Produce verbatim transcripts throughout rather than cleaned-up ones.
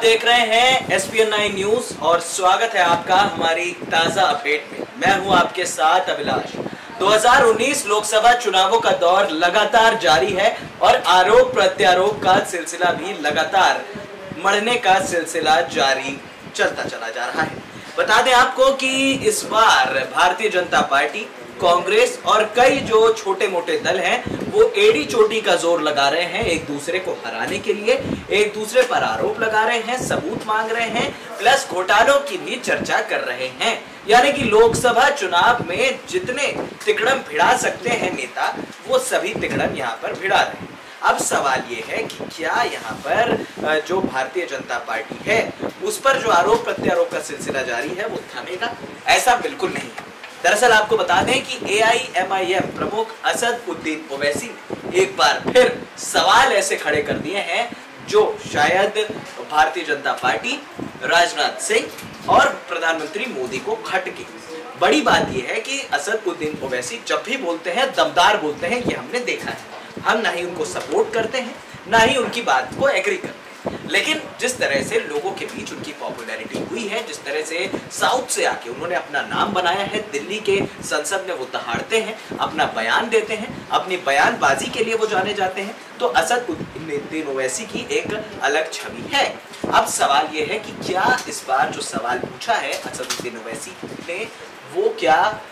देख रहे हैं S P N nine news और स्वागत है आपका हमारी ताजा अपडेट में। मैं हूं आपके साथ अभिलाष। दो हज़ार उन्नीस लोकसभा चुनावों का दौर लगातार जारी है और आरोप प्रत्यारोप का सिलसिला भी लगातार बढ़ने का सिलसिला जारी चलता चला जा रहा है। बता दें आपको कि इस बार भारतीय जनता पार्टी, कांग्रेस और कई जो छोटे मोटे दल हैं वो एड़ी चोटी का जोर लगा रहे हैं एक दूसरे को हराने के लिए, एक दूसरे पर आरोप लगा रहे हैं, सबूत मांग रहे हैं, प्लस घोटालों की भी चर्चा कर रहे हैं। यानी कि लोकसभा चुनाव में जितने तिकड़म भिड़ा सकते हैं नेता, वो सभी तिकड़म यहाँ पर भिड़ा रहे हैं। अब सवाल ये है कि क्या यहाँ पर जो भारतीय जनता पार्टी है उस पर जो आरोप प्रत्यारोप का सिलसिला जारी है वो थमेगा? ऐसा बिल्कुल नहीं है। दरअसल आपको बता दें कि ए आई एम आई एम प्रमुख असद उद्दीन ओवैसी ने एक बार फिर सवाल ऐसे खड़े कर दिए हैं जो शायद भारतीय जनता पार्टी, राजनाथ सिंह और प्रधानमंत्री मोदी को खटके। बड़ी बात यह है कि असद उद्दीन ओवैसी जब भी बोलते हैं दमदार बोलते हैं, ये हमने देखा है। हम ना ही उनको सपोर्ट करते हैं, ना ही उनकी बात को एग्री करते हैं, लेकिन जिस तरह से लोगों के बीच उनकी पॉपुलैरिटी हुई है, जिस तरह से साउथ से आके उन्होंने अपना नाम बनाया है, दिल्ली के संसद में वो दहाड़ते हैं, अपना बयान देते हैं, अपनी बयानबाजी के लिए वो जाने जाते हैं, तो असद उद्दीन ओवैसी की एक अलग छवि है। अब सवाल ये है कि क्या इस बार जो सवाल पूछा है असद उद्दीन ओवैसी ने वो क्या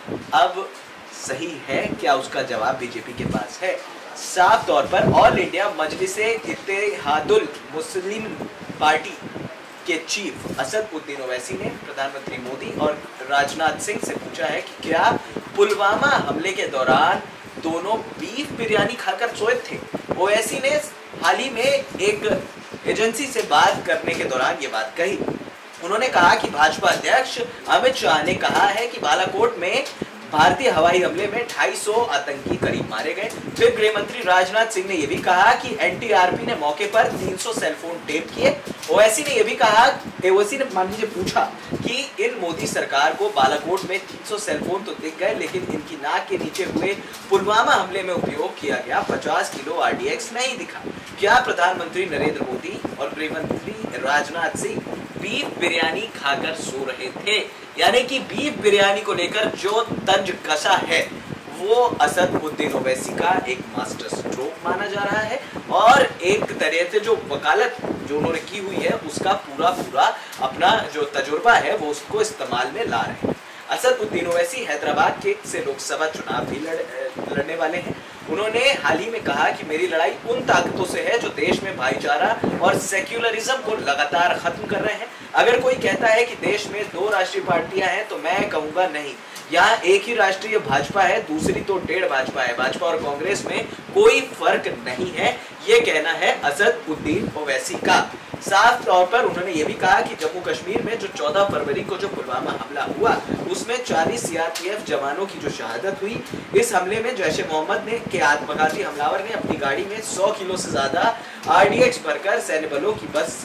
अब सही है? क्या उसका जवाब बीजेपी के पास है? साफ तौर पर All India Majlis-e-Ittehadul Muslim party के चीफ असद उद्दीन ओवैसी ने प्रधानमंत्री मोदी और राजनाथ सिंह से पूछा है कि क्या पुलवामा हमले के दौरान दोनों बीफ बिरयानी खाकर सोए थे? ओवैसी ने हाल ही में एक एजेंसी से बात करने के दौरान ये बात कही। उन्होंने कहा कि भाजपा अध्यक्ष अमित शाह ने कहा है कि बालाकोट में भारतीय हवाई हमले में ढाई सौ आतंकी करीब मारे गए। फिर गृह मंत्री राजनाथ सिंह ने यह भी कहा कि एन टी आर पी ने मौके पर तीन सौ सेलफोन टेप किए। ओवैसी ने यह भी कहा, ओवैसी ने मान लीजिए पूछा कि इन मोदी सरकार को बालाकोट में तीन सौ सेलफोन तो दिख गए, लेकिन इनकी नाक के नीचे हुए पुलवामा हमले में उपयोग किया गया पचास किलो आर डी एक्स नहीं दिखा। क्या प्रधानमंत्री नरेंद्र मोदी और गृह मंत्री राजनाथ सिंह बीफ बिरयानी खाकर सो रहे थे? यानी कि बीफ बिरयानी को लेकर जो तंज कसा है वो असद उद्दीन ओवैसी का एक मास्टर स्ट्रोक माना जा रहा है और एक तरह से जो वकालत जो उन्होंने की हुई है उसका पूरा पूरा अपना जो तजुर्बा है वो उसको इस्तेमाल में ला रहे हैं। असद उद्दीन ओवैसी हैदराबाद के से लोकसभा चुनाव भी लड़, लड़ने वाले हैं। उन्होंने हाल ही में कहा कि मेरी लड़ाई उन ताकतों से है जो देश में भाईचारा और सेक्युलरिज्म को लगातार खत्म कर रहे हैं। अगर कोई कहता है कि देश में दो राष्ट्रीय पार्टियां हैं तो मैं कहूंगा नहीं, यहाँ एक ही राष्ट्रीय भाजपा है, दूसरी तो डेढ़ भाजपा है। भाजपा और कांग्रेस में कोई फर्क नहीं है, ये कहना है असद उद्दीन ओवैसी का। साफ तौर पर उन्होंने ये भी कहा कि जम्मू कश्मीर में जो चौदह फरवरी को जो पुलवामा हमला हुआ उसमें चालीस सी आर पी एफ जवानों की जो शहादत हुई। इस हमले में जैश ए मोहम्मद ने के आत्मघाती हमलावर ने अपनी गाड़ी में सौ किलो से ज्यादा आर डी एक्स भरकर सैन्य बलों की बस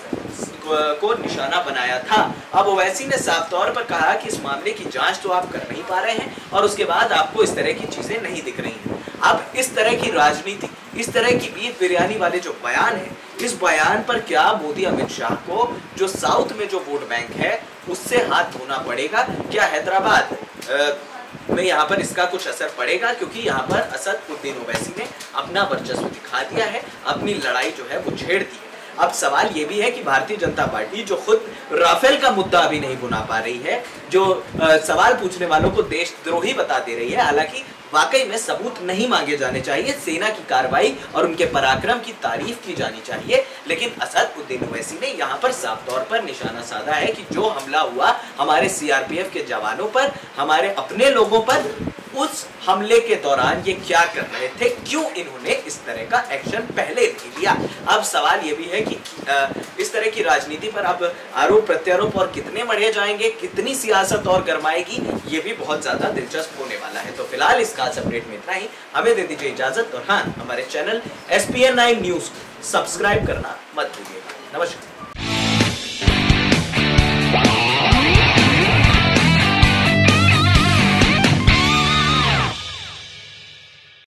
को निशाना बनाया था। अब ओवैसी ने साफ तौर पर कहा कि इस मामले की जांच तो आप कर नहीं पा रहे हैं और उसके बाद आपको इस तरह की चीजें नहीं दिख रही हैं। अब इस तरह की राजनीति, इस तरह की बीफ बिरयानी वाले जो बयान है, इस बयान पर क्या मोदी अमित शाह को जो साउथ में जो वोट बैंक है उससे हाथ धोना पड़ेगा? क्या हैदराबाद में यहाँ पर इसका कुछ असर पड़ेगा? क्योंकि यहाँ पर असद उद्दीन ओवैसी ने अपना वर्चस्व दिखा दिया है, अपनी लड़ाई जो है वो छेड़ दी है। अब सवाल ये भी है कि भारतीय जनता पार्टी जो खुद राफेल का मुद्दा अभी नहीं बुना पा रही है, जो आ, सवाल पूछने वालों को देशद्रोही बता दे रही है, हालांकि वाकई में सबूत नहीं मांगे जाने चाहिए, सेना की कार्रवाई और उनके पराक्रम की तारीफ की जानी चाहिए, लेकिन असद उद्दीन ओवैसी ने यहाँ पर साफ तौर पर निशाना साधा है कि जो हमला हुआ हमारे सी आर पी एफ के जवानों पर, हमारे अपने लोगों पर, उस हमले के दौरान ये क्या कर रहे थे, क्यों इन्होंने इस तरह का एक्शन पहले नहीं लिया। अब सवाल ये भी है कि आ, इस तरह की राजनीति पर अब आरोप प्रत्यारोप और कितने बढ़े जाएंगे, कितनी सियासत और गरमाएगी, ये भी बहुत ज्यादा दिलचस्प होने वाला है। तो फिलहाल इस खास अपडेट में इतना ही, हमें दे दीजिए इजाजत और हाँ, हमारे channel S P N nine news को सब्सक्राइब करना मत भूलिएगा। नमस्कार।